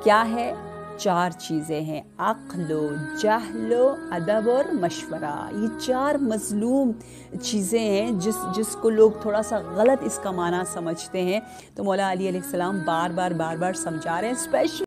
क्या है? 4 चीज़ें हैं, अक्लो, जहलो, अदब और मशवरा। ये 4 मज़लूम चीज़ें हैं जिसको लोग थोड़ा सा गलत इसका माना समझते हैं। तो मौला अली अलैहिस्सलाम बार बार समझा रहे हैं, स्पेशल